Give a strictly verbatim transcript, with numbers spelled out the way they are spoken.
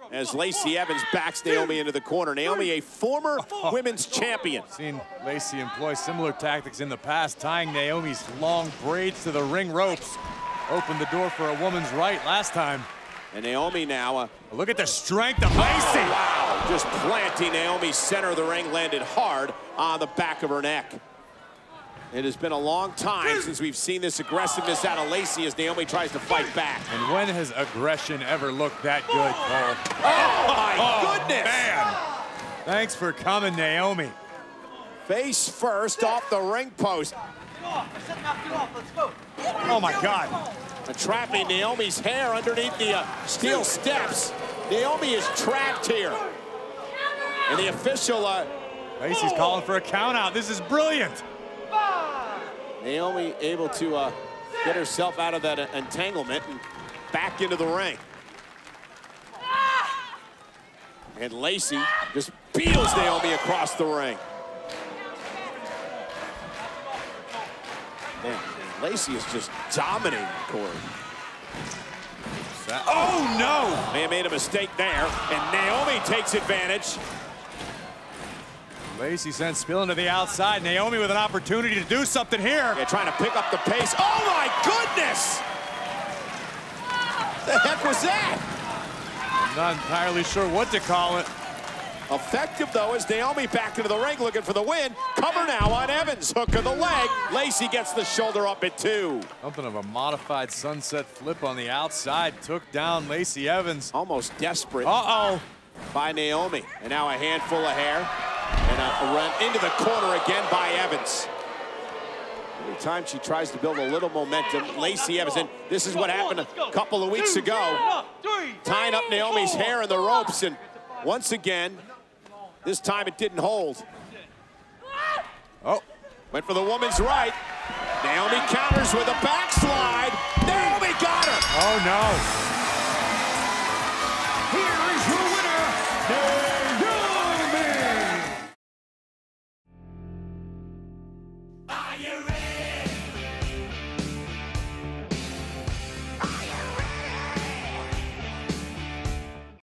as Lacey Evans backs Naomi into the corner. Naomi, a former women's champion. Seen Lacey employ similar tactics in the past, tying Naomi's long braids to the ring ropes. Opened the door for a woman's right last time. And Naomi now. Uh, Look at the strength of Lacey. Oh, wow, just planting Naomi's center of the ring, landed hard on the back of her neck. It has been a long time since we've seen this aggressiveness out of Lacey as Naomi tries to fight back. And when has aggression ever looked that good, Cole? Oh, my oh, goodness! Man. Thanks for coming, Naomi. Face first off the ring post. Oh, my God. Trapping Naomi's hair underneath the uh, steel steps. Naomi is trapped here. And the official... Uh, Lacey's calling for a count out. This is brilliant. Naomi able to uh, get herself out of that uh, entanglement and back into the ring. And Lacey just beatles Naomi across the ring. Man, Lacey is just dominating Corey. Oh, no! May have made a mistake there, and Naomi takes advantage. Lacey sent Spill into the outside. Naomi with an opportunity to do something here. Yeah, trying to pick up the pace. Oh, my goodness! The heck was that? I'm not entirely sure what to call it. Effective, though, as Naomi back into the ring looking for the win. Cover now on Evans. Hook of the leg. Lacey gets the shoulder up at two. Something of a modified sunset flip on the outside. Took down Lacey Evans. Almost desperate. Uh-oh. By Naomi. And now a handful of hair. And a run into the corner again by Evans. Every time she tries to build a little momentum, Lacey Evans, and this is what happened a couple of weeks ago. Tying up Naomi's hair in the ropes, and once again, this time it didn't hold. Oh, went for the woman's right. Naomi counters with a backslide. Naomi got her. Oh, no. Here is your winner, Naomi. Are you ready?